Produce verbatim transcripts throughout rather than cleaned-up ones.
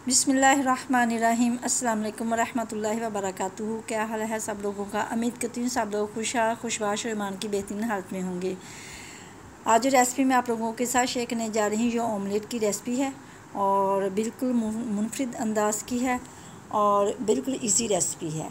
बिस्मिल्लाहिर्रहमानिर्रहीम अस्सलाम वालेकुम वरहमतुल्लाहि वबरकातुहू। क्या हाल है सब लोगों का। उम्मीद करती हूँ सब लोग खुशहाल खुशबाश और ईमान की बेहतरीन हालत में होंगे। आज जो रेसिपी मैं आप लोगों के साथ शेयर करने जा रही हूँ, जो ऑमलेट की रेसिपी है और बिल्कुल मुनफरिद अंदाज की है और बिल्कुल इजी रेसिपी है।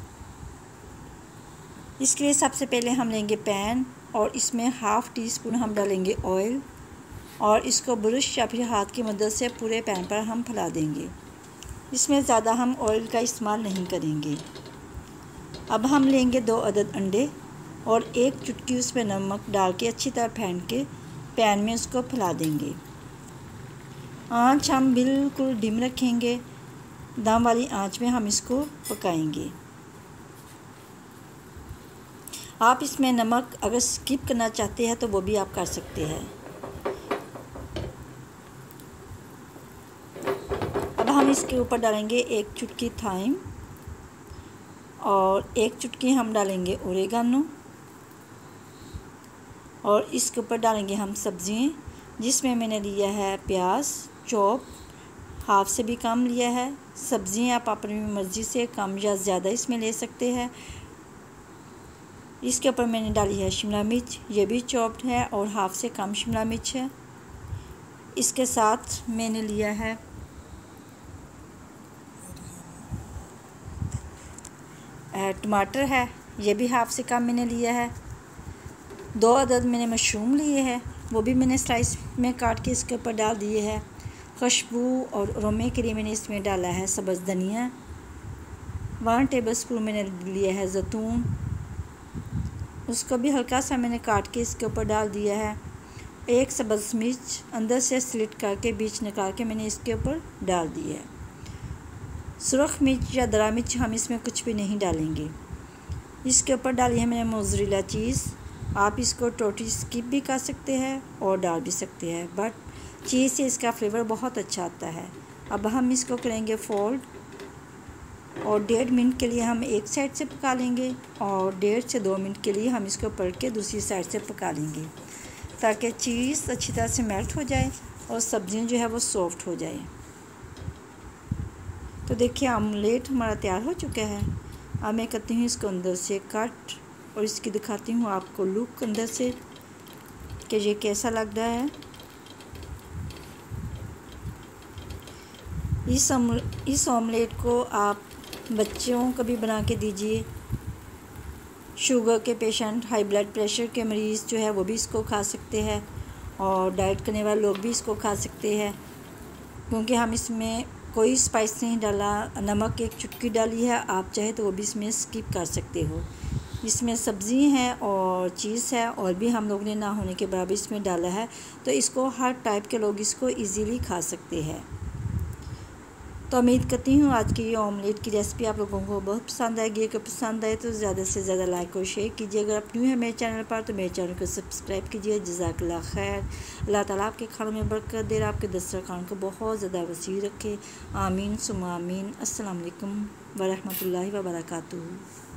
इसके लिए सबसे पहले हम लेंगे पैन और इसमें हाफ़ टी स्पून हम डालेंगे ऑयल और इसको ब्रश या फिर हाथ की मदद से पूरे पैन पर हम फैला देंगे। इसमें ज़्यादा हम ऑयल का इस्तेमाल नहीं करेंगे। अब हम लेंगे दो अदद अंडे और एक चुटकी उसमें नमक डाल के अच्छी तरह फेंट के पैन में उसको फैला देंगे। आँच हम बिल्कुल डिम रखेंगे, दम वाली आँच में हम इसको पकाएंगे। आप इसमें नमक अगर स्किप करना चाहते हैं तो वो भी आप कर सकते हैं। अब हम इसके ऊपर डालेंगे एक चुटकी थाइम और एक चुटकी हम डालेंगे ओरेगानो और इसके ऊपर डालेंगे हम सब्ज़ियाँ, जिसमें मैंने लिया है प्याज चॉप, हाफ से भी कम लिया है। सब्ज़ियाँ आप अपनी मर्ज़ी से कम या ज़्यादा इसमें ले सकते हैं। इसके ऊपर मैंने डाली है शिमला मिर्च, ये भी चॉप्ड है और हाफ से कम शिमला मिर्च है। इसके साथ मैंने लिया है टमाटर है, ये भी हाफ से कम मैंने लिया है। दो अदद मैंने मशरूम लिए हैं, वो भी मैंने स्लाइस में काट के इसके ऊपर डाल दिए हैं। खुशबू और अरोमे के लिए मैंने इसमें डाला है सब्ज़ धनिया। वन टेबल स्पून मैंने लिया है जैतून, उसको भी हल्का सा मैंने काट के इसके ऊपर डाल दिया है। एक सब्ज़ मिर्च अंदर से स्लिट करके बीच निकाल के मैंने इसके ऊपर डाल दी है। सुरख मिर्च या दरा मिर्च हम इसमें कुछ भी नहीं डालेंगे। इसके ऊपर डाली है मैंने मोज़रेला चीज़। आप इसको टोटली स्किप भी कर सकते हैं और डाल भी सकते हैं, बट चीज़ से इसका फ्लेवर बहुत अच्छा आता है। अब हम इसको करेंगे फोल्ड और डेढ़ मिनट के लिए हम एक साइड से पका लेंगे और डेढ़ से दो मिनट के लिए हम इसको पलट के दूसरी साइड से पका लेंगे, ताकि चीज़ अच्छी तरह से मेल्ट हो जाए और सब्ज़ियाँ जो है वो सॉफ्ट हो जाए। तो देखिए ऑमलेट हमारा तैयार हो चुका है। अब मैं करती हूँ इसको अंदर से कट और इसकी दिखाती हूँ आपको लुक अंदर से कि ये कैसा लग रहा है। इस इस ऑमलेट को आप बच्चों को भी बना के दीजिए। शुगर के पेशेंट, हाई ब्लड प्रेशर के मरीज़ जो है वो भी इसको खा सकते हैं और डाइट करने वाले लोग भी इसको खा सकते हैं, क्योंकि हम इसमें कोई स्पाइस नहीं डाला। नमक एक चुटकी डाली है, आप चाहे तो वो भी इसमें स्किप कर सकते हो। इसमें सब्ज़ी है और चीज़ है और भी हम लोग ने ना होने के बराबर इसमें डाला है, तो इसको हर टाइप के लोग इसको इजीली खा सकते हैं। तो उम्मीद करती हूँ आज की ये ऑमलेट की रेसिपी आप लोगों को बहुत पसंद आएगी। अगर पसंद आए तो ज़्यादा से ज़्यादा लाइक और शेयर कीजिए। अगर आप न्यू है मेरे चैनल पर तो मेरे चैनल को सब्सक्राइब कीजिए। जज़ाकल्लाह खैर। अल्लाह ताला आपके खानों में बरकत दे, आपके दस्तरखान को बहुत ज़्यादा वसी रखे। आमीन सुम्मा आमीन। अस्सलाम वालेकुम वरहमतुल्लाहि वबरकातुहू।